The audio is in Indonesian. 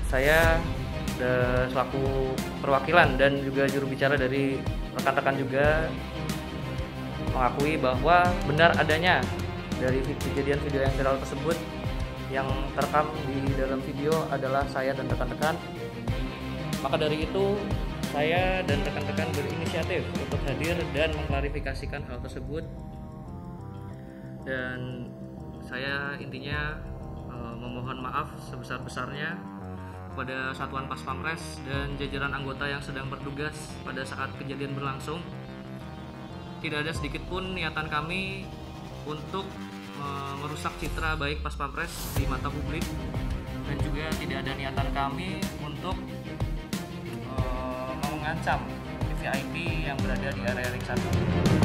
saya selaku perwakilan dan juga juru bicara dari rekan-rekan juga mengakui bahwa benar adanya dari kejadian video yang viral tersebut. Yang terekam di dalam video adalah saya dan rekan-rekan. Maka dari itu saya dan rekan-rekan berinisiatif untuk hadir dan mengklarifikasikan hal tersebut. Dan saya intinya memohon maaf sebesar-besarnya kepada Satuan Pas Pampres dan jajaran anggota yang sedang bertugas pada saat kejadian berlangsung. Tidak ada sedikit pun niatan kami untuk merusak citra baik Pas Pampres di mata publik, dan juga tidak ada niatan kami untuk mengancam VIP yang berada di area ring 1.